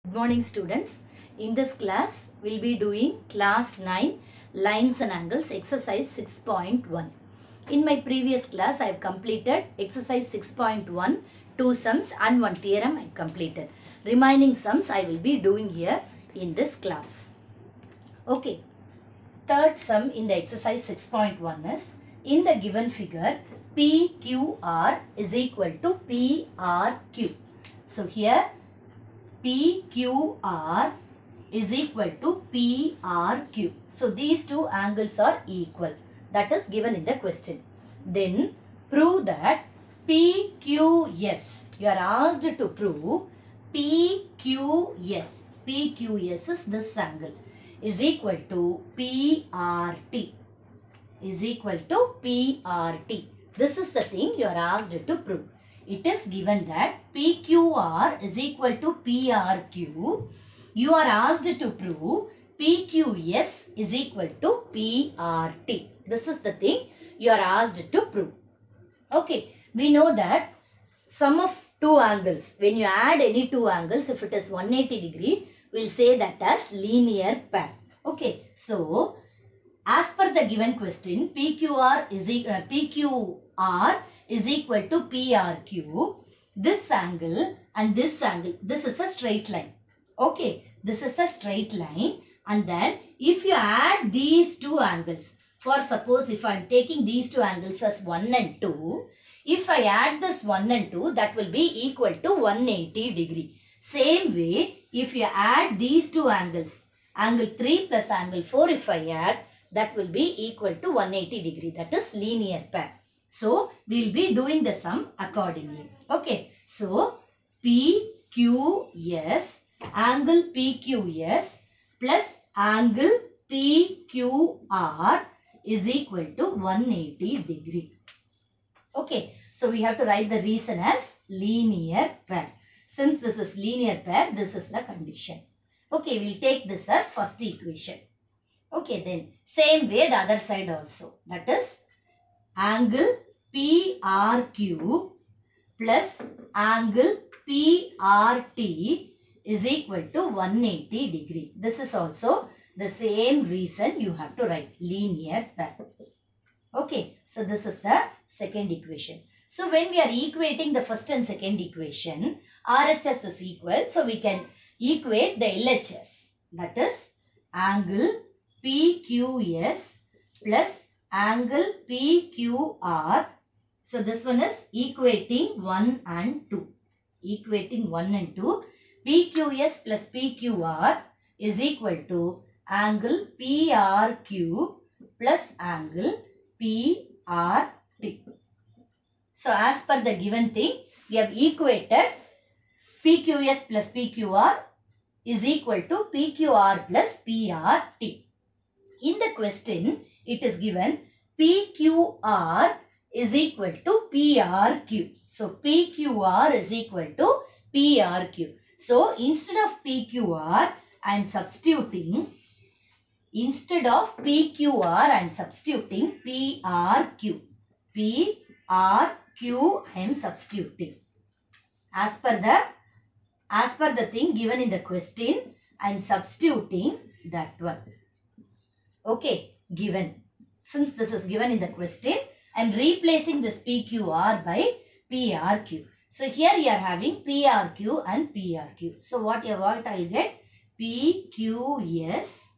Good morning students. In this class, we'll be doing class 9 lines and angles exercise 6.1. In my previous class, I have completed exercise 6.1, 2 sums and 1 theorem I completed. Remaining sums I will be doing here in this class. Okay. Third sum in the exercise 6.1 is, in the given figure, PQR is equal to PRQ. So here PQR is equal to PRQ. So these two angles are equal. That is given in the question. Then prove that PQS. You are asked to prove PQS. PQS is this angle is equal to PRT. Is equal to PRT. This is the thing you are asked to prove. It is given that PQR is equal to PRQ. You are asked to prove PQS is equal to PRT. This is the thing you are asked to prove. Okay, we know that sum of two angles, when you add any two angles, if it is 180 degree, we will say that as linear pair. Okay, so as per the given question, PQR is equal to PRQ. This angle and this angle, this is a straight line. Okay, this is a straight line, and then if you add these two angles, for suppose if I am taking these two angles as 1 and 2, if I add this 1 and 2, that will be equal to 180 degree. Same way, if you add these two angles, angle 3 plus angle 4, if I add, that will be equal to 180 degree. That is linear pair. So, we will be doing the sum accordingly. Okay. So, PQS, angle PQS plus angle PQR is equal to 180 degree. Okay. So, we have to write the reason as linear pair. Since this is linear pair, this is the condition. Okay. We will take this as first equation. Okay, then same way the other side also. That is angle PRQ plus angle PRT is equal to 180 degree. This is also the same reason you have to write linear pair. Okay, so this is the second equation. So when we are equating the first and second equation, RHS is equal. So we can equate the LHS. That is angle PQS plus angle PQR. So this one is equating 1 and 2. Equating 1 and 2. PQS plus PQR is equal to angle PRQ plus angle PRT. So as per the given thing, we have equated PQS plus PQR is equal to PQR plus PRT. In the question, it is given PQR is equal to PRQ. So, PQR is equal to PRQ. So, instead of PQR, I am substituting, PRQ. PRQ I am substituting. As per the thing given in the question, I am substituting that one. Okay, given. Since this is given in the question, I am replacing this PQR by PRQ. So here you are having PRQ and PRQ. So what I get? PQS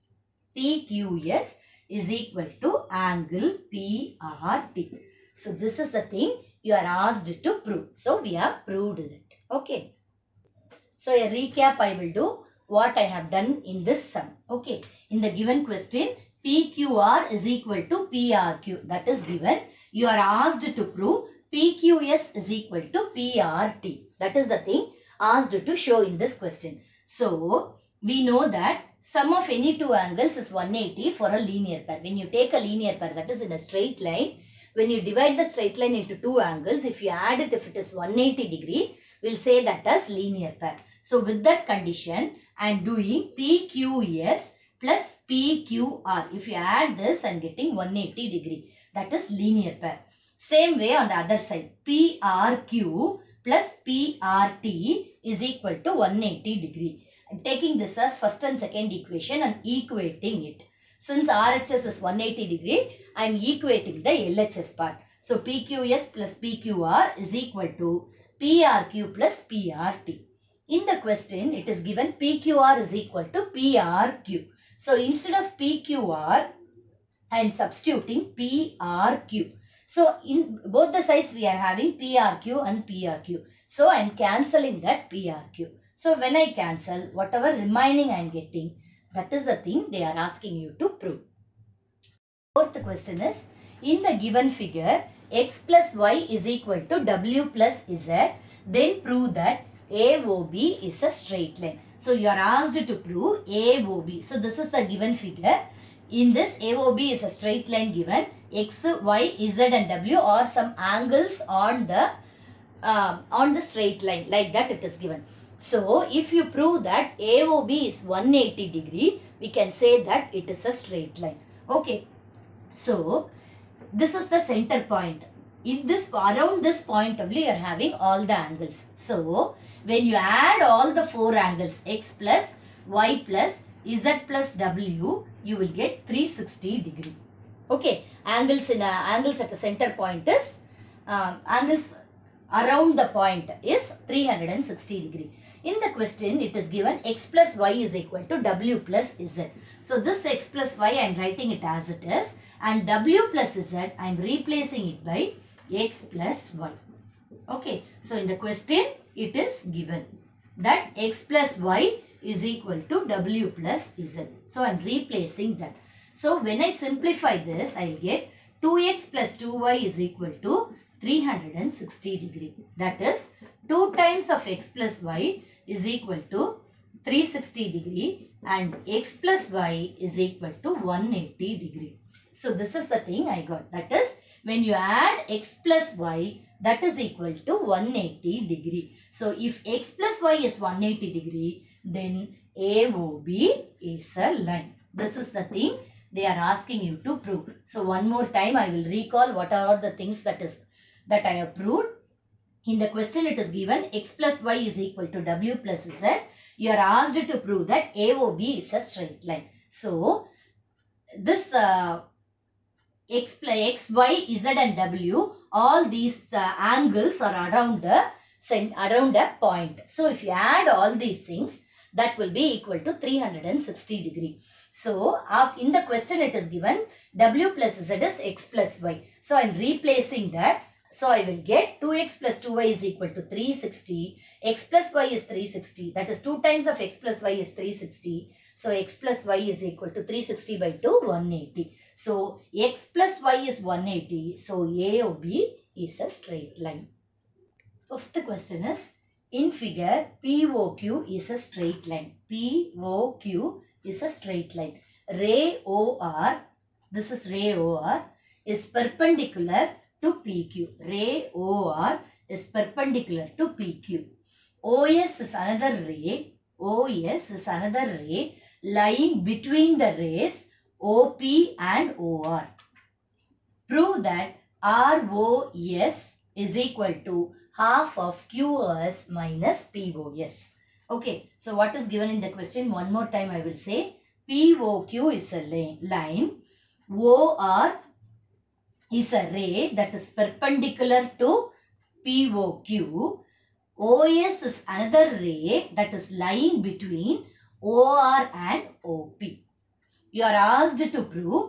is equal to angle PRT. So this is the thing you are asked to prove. So we have proved it. Okay. So a recap I will do what I have done in this sum. Okay. In the given question, PQR is equal to PRQ. That is given. You are asked to prove PQS is equal to PRT. That is the thing asked to show in this question. So, we know that sum of any two angles is 180 for a linear pair. When you take a linear pair, that is in a straight line, when you divide the straight line into two angles, if you add it, if it is 180 degree, we will say that as linear pair. So, with that condition, I am doing PQS plus PQR. If you add this, I am getting 180 degree. That is linear pair. Same way on the other side, PRQ plus PRT is equal to 180 degree. I'm taking this as first and second equation and equating it. Since RHS is 180 degree, I am equating the LHS part. So PQS plus PQR is equal to PRQ plus PRT. In the question, it is given PQR is equal to PRQ. So instead of PQR, I am substituting PRQ. So in both the sides we are having PRQ and PRQ. So I am cancelling that PRQ. So when I cancel, whatever remaining I am getting, that is the thing they are asking you to prove. Fourth question is, in the given figure, x plus y is equal to w plus z. Then prove that AOB is a straight line. So you are asked to prove AOB. So this is the given figure. In this, AOB is a straight line given. X, Y, Z and W are some angles on the straight line. Like that it is given. So if you prove that AOB is 180 degree, we can say that it is a straight line. Okay. So this is the center point. In this, around this point only you are having all the angles. So when you add all the four angles, X plus Y plus Z plus W, you will get 360 degree. Okay, angles at the center point is angles around the point is 360 degree. In the question, it is given x plus y is equal to w plus z. So this x plus y I am writing it as it is, and w plus z I am replacing it by x plus y. Okay, so in the question it is given that x plus y is equal to w plus z. So I am replacing that. So when I simplify this, I will get 2x plus 2y is equal to 360 degree. That is 2 times of x plus y is equal to 360 degree and x plus y is equal to 180 degree. So this is the thing I got. That is when you add x plus y, that is equal to 180 degree. So if x plus y is 180 degree, then AOB is a line. This is the thing they are asking you to prove. So one more time I will recall what are the things that I have proved. In the question it is given x plus y is equal to w plus z. You are asked to prove that AOB is a straight line. So this x, y, z and w, all these angles are around a point. So if you add all these things, that will be equal to 360 degree. So in the question it is given w plus z is x plus y. So I am replacing that. So I will get 2x plus 2y is equal to 360. X plus y is 360. That is 2 times of x plus y is 360. So x plus y is equal to 360 by 2, 180. So x plus y is 180. So AOB is a straight line. Fifth question is, in figure POQ is a straight line. POQ is a straight line. Ray OR, this is ray OR, is perpendicular to PQ. Ray OR is perpendicular to PQ. OS is another ray. OS is another ray lying between the rays OP and OR. Prove that ROS is equal to half of QOS minus POS. Okay, so what is given in the question? One more time I will say. POQ is a line. OR is a ray that is perpendicular to POQ. OS is another ray that is lying between OR and OP. You are asked to prove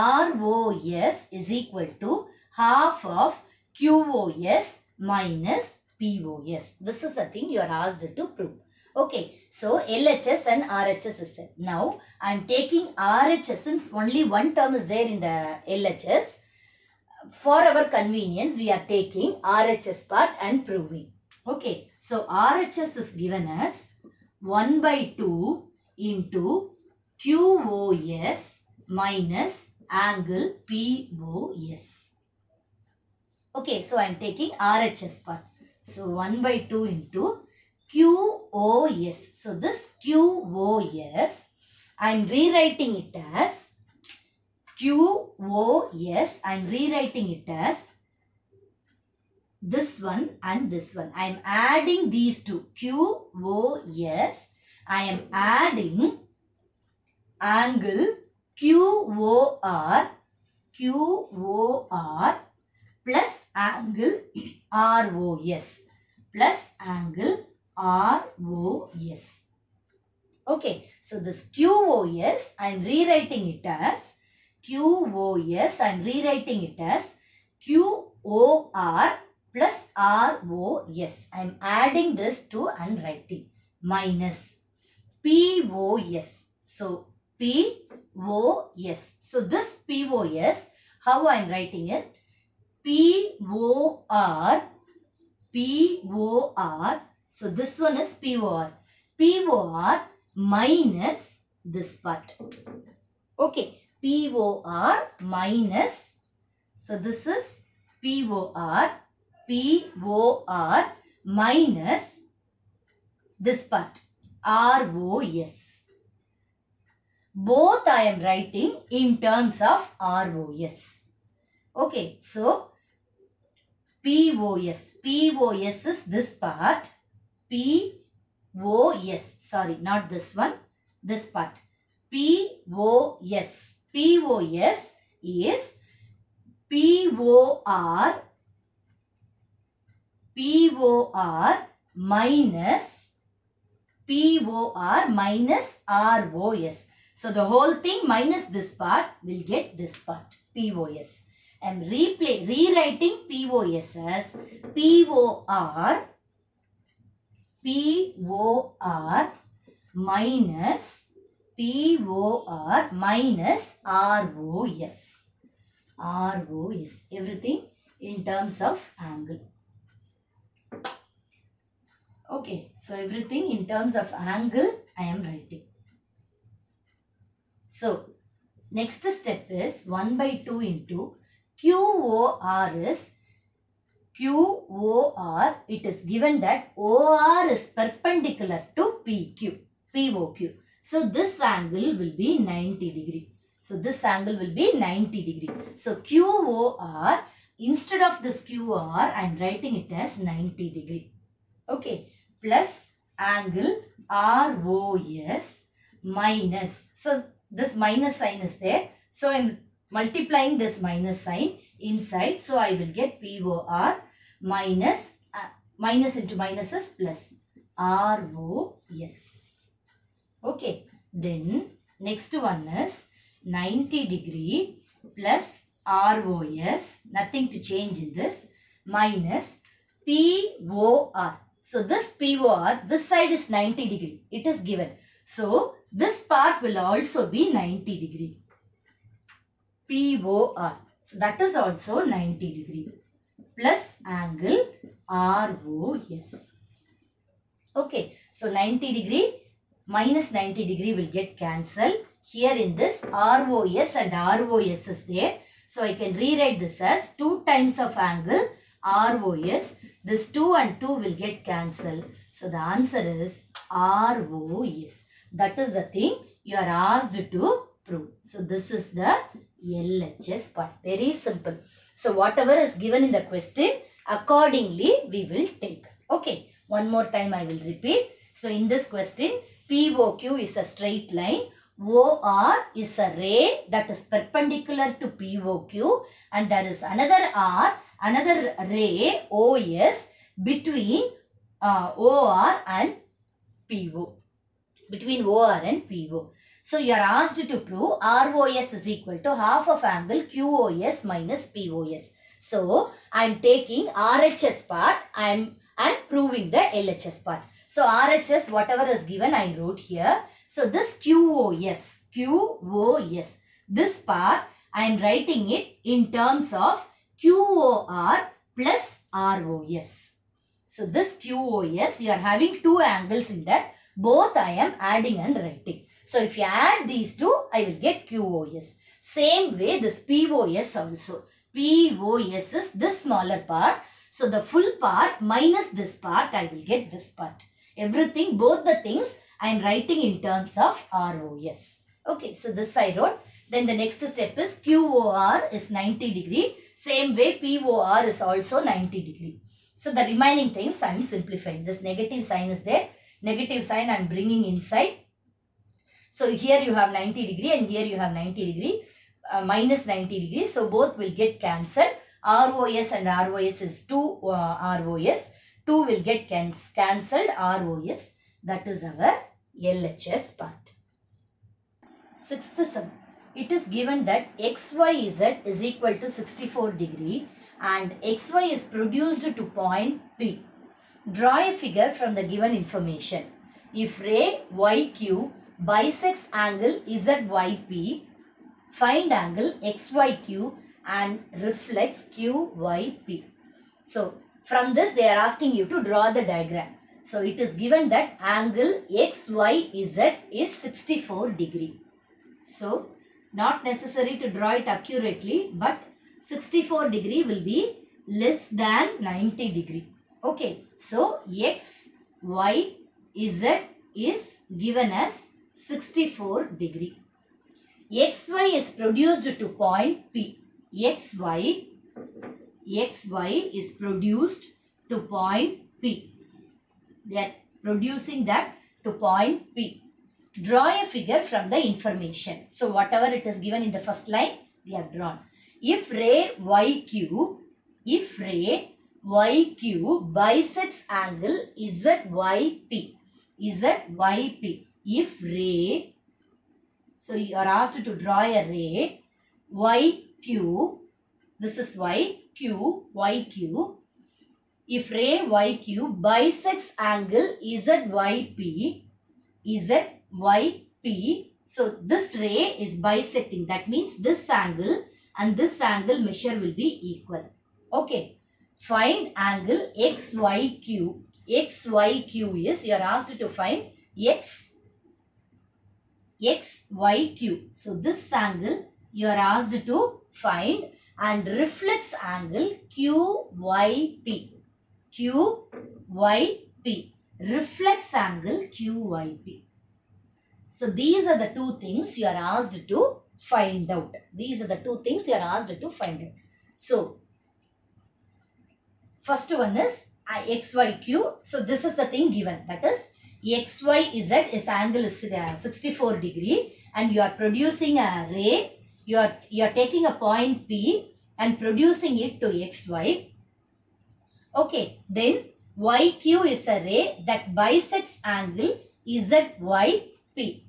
ROS is equal to half of QOS minus POS. This is the thing you are asked to prove. Okay, so LHS and RHS is there. Now, I am taking RHS since only one term is there in the LHS. For our convenience, we are taking RHS part and proving. Okay, so RHS is given as 1 by 2 into QOS minus angle POS. Okay, so I am taking RHS part. So 1 by 2 into QOS. So this QOS, I am rewriting it as QOS. I am rewriting it as this one and this one. I am adding these two. QOS. I am adding angle QOR plus angle ROS plus angle ROS. Okay, so this QOS, I am rewriting it as QOS, I am rewriting it as QOR plus ROS. I am adding this two and writing minus POS. So POS. So this POS, how I am writing it? POR. So this one is POR. POR minus this part. Okay. POR minus. So this is POR. POR minus this part. ROS. Both I am writing in terms of ROS. Okay. So POS. POS is this part. POS. Sorry, not this one. This part. POS. POS is POR minus ROS. So the whole thing minus this part will get this part. POS. I am rewriting POS as POR minus ROS. ROS. Everything in terms of angle. Okay. So everything in terms of angle I am writing. So next step is 1 by 2 into QOR is QOR. It is given that OR is perpendicular to POQ. So this angle will be 90 degree. So this angle will be 90 degree. So QOR, instead of this QOR, I am writing it as 90 degree. Okay. Plus angle ROS minus. So this minus sign is there. So I am multiplying this minus sign inside. So I will get POR minus, minus into minus is plus ROS. Okay. Then next one is 90 degree plus ROS. Nothing to change in this. Minus POR. So this POR, this side is 90 degree. It is given. So this part will also be 90 degree. POR. So that is also 90 degree. Plus angle ROS. Okay. So 90 degree minus 90 degree will get cancelled. Here in this ROS and ROS is there. So I can rewrite this as 2 times of angle ROS. This 2 and 2 will get cancelled. So the answer is ROS. That is the thing you are asked to prove. So this is the LHS part. Very simple. So whatever is given in the question, accordingly we will take. Okay. One more time I will repeat. So in this question, POQ is a straight line. OR is a ray that is perpendicular to POQ, and there is another ray OS between OR and PO. Between OR and PO. So you are asked to prove ROS is equal to half of angle QOS minus POS. So I am taking RHS part and proving the LHS part. So RHS, whatever is given, I wrote here. So this QOS, this part I am writing it in terms of QOR plus ROS. So this QOS, you are having two angles in that. Both I am adding and writing. So if you add these two, I will get QOS. Same way this POS also. POS is this smaller part. So the full part minus this part, I will get this part. Everything, both the things I am writing in terms of ROS. Okay, so this I wrote. Then the next step is QOR is 90 degree. Same way POR is also 90 degree. So the remaining things I am simplifying. This negative sign is there. Negative sign I am bringing inside. So here you have 90 degree and here you have 90 degree. Minus 90 degrees. So both will get cancelled. ROS and ROS is 2 ROS. 2 will get cancelled ROS. That is our LHS part. Sixth sum. It is given that XYZ is equal to 64 degree and XY is produced to point P. Draw a figure from the given information. If ray YQ bisects angle ZYP, find angle XYQ and reflects QYP. So from this they are asking you to draw the diagram. So it is given that angle XYZ is 64 degree. So not necessary to draw it accurately, but 64 degree will be less than 90 degree. Okay, so XYZ is given as 64 degree. XY is produced to point P. XY is produced to point P. They are producing that to point P. Draw a figure from the information. So whatever it is given in the first line, we have drawn. If ray YQ bisects angle ZYP. If ray, so you are asked to draw a ray YQ, this is YQ. If ray YQ bisects angle ZYP, so this ray is bisecting. That means this angle and this angle measure will be equal. Okay. Find angle XYQ. XYQ is, you are asked to find XYQ. So this angle you are asked to find and reflects angle QYP. Reflects angle QYP. So these are the two things you are asked to find out. So first one is XYQ. So this is the thing given. That is XYZ is angle is 64 degree and you are producing a ray. You are taking a point P and producing it to XY. Okay. Then YQ is a ray that bisects angle ZYP.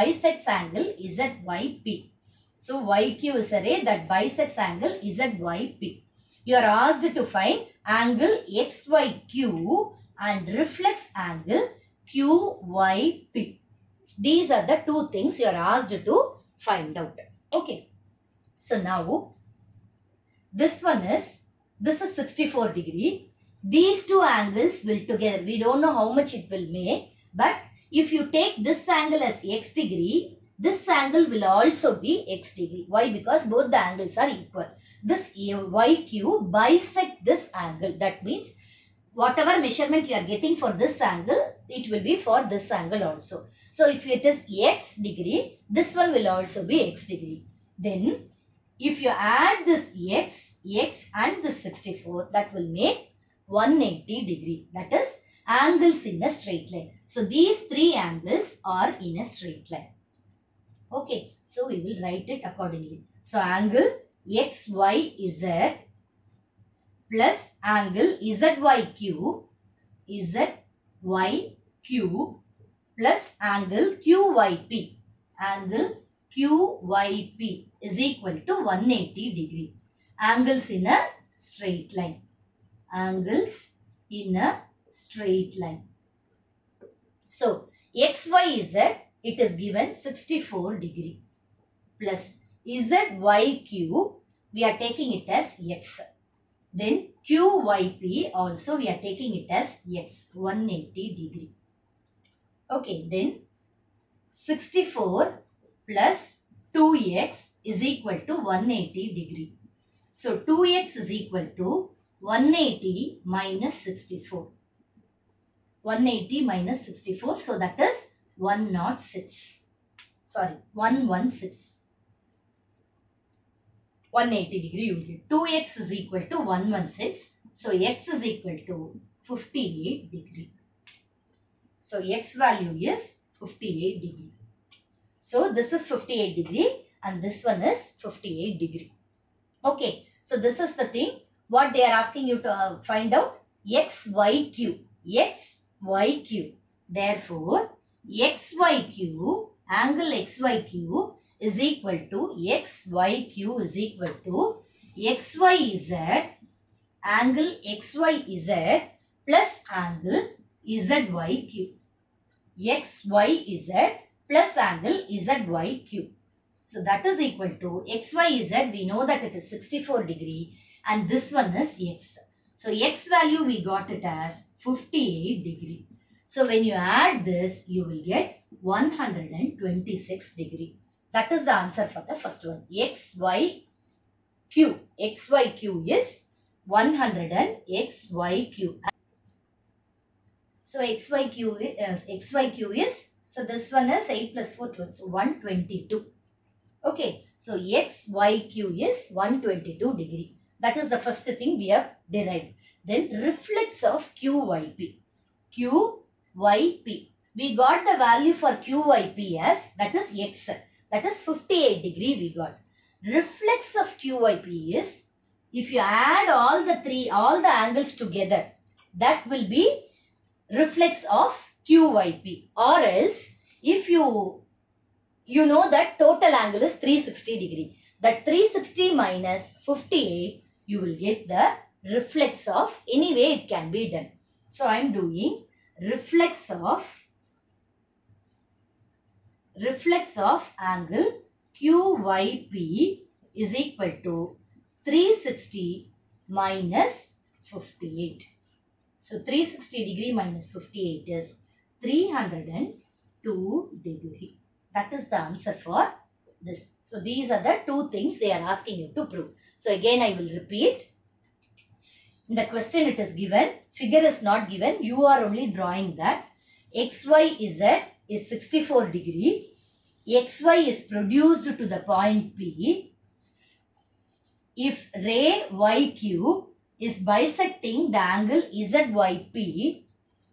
So YQ is a ray that bisects angle ZYP. You are asked to find angle XYQ and reflects angle QYP. These are the two things you are asked to find out. Okay. So now this is 64 degree. These two angles will together. We don't know how much it will make. But if you take this angle as X degree, this angle will also be X degree. Why? Because both the angles are equal. This YQ bisect this angle. That means whatever measurement you are getting for this angle, it will be for this angle also. So if it is X degree, this one will also be X degree. Then if you add this X and this 64, that will make 180 degree. That is angles in a straight line. So these three angles are in a straight line. Okay. So we will write it accordingly. So angle XYZ plus angle ZYQ plus angle QYP. Angle QYP is equal to 180 degree. Angles in a straight line. So XYZ, it is given 64 degree plus ZYQ, we are taking it as X. Then QYP also we are taking it as X, 180 degree. Okay, then 64 plus 2X is equal to 180 degree. So 2X is equal to 180 minus 64. 180 minus 64. So that is 106. Sorry, 116. 180 degree you will get. 2x is equal to 116. So x is equal to 58 degree. So x value is 58 degree. So this is 58 degree and this one is 58 degree. Okay. So this is the thing what they are asking you to find out. XYQ. XYQ. Therefore, XYQ, angle XYQ is equal to XYQ is equal to XYZ, angle XYZ plus angle ZYQ. XYZ plus angle ZYQ. So that is equal to XYZ, we know that it is 64 degree and this one is X. So X value we got it as 58 degree. So when you add this, you will get 126 degree. That is the answer for the first one. XYQ. XYQ is 100 and XYQ. So XYQ is, so this one is 8 plus 4, 12, so 122. Okay, so XYQ is 122 degree. That is the first thing we have derived. Then reflex of QYP. QYP. We got the value for QYP as, that is X. That is 58 degree we got. Reflex of QYP is, if you add all the angles together, that will be reflex of QYP. Or else, if you know that total angle is 360 degree. That 360 minus 58, you will get the reflex of, anyway it can be done. So I am doing reflex of angle QYP is equal to 360 minus 58. So 360 degree minus 58 is 302 degree. That is the answer for this. So these are the two things they are asking you to prove. So again I will repeat. In the question it is given, figure is not given, you are only drawing that. XYZ is 64 degree. XY is produced to the point P. If ray YQ is bisecting the angle ZYP,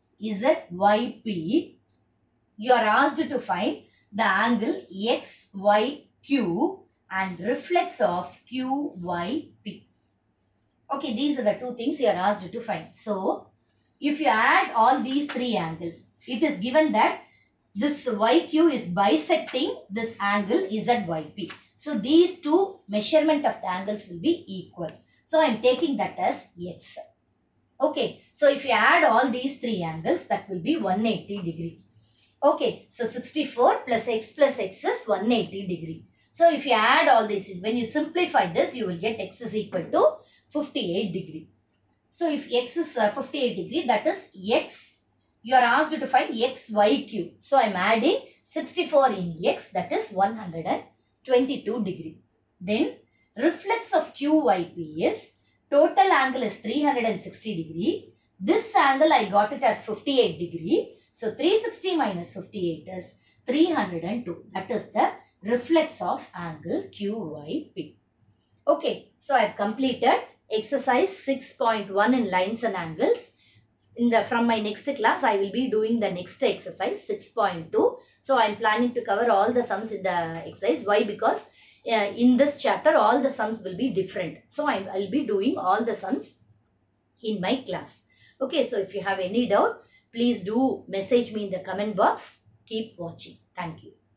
you are asked to find the angle XYQ and reflex of QYP. Okay, these are the two things you are asked to find. So, if you add all these three angles, it is given that this YQ is bisecting this angle ZYP. So, these two measurement of the angles will be equal. So, I am taking that as X. Okay, so if you add all these three angles, that will be 180 degree. Okay, so 64 plus X is 180 degree. So, if you add all this, when you simplify this, you will get X is equal to 58 degree. So, if X is 58 degree, that is X. You are asked to find XYQ. So, I am adding 64 in X, that is 122 degree. Then, reflex of QYP is, total angle is 360 degree. This angle I got it as 58 degree. So, 360 minus 58 is 302. That is the reflex of angle QYP. Okay, so I have completed exercise 6.1 in lines and angles. From my next class, I will be doing the next exercise 6.2. So, I am planning to cover all the sums in the exercise. Why? Because in this chapter, all the sums will be different. So, I will be doing all the sums in my class. Okay, so if you have any doubt, please do message me in the comment box. Keep watching. Thank you.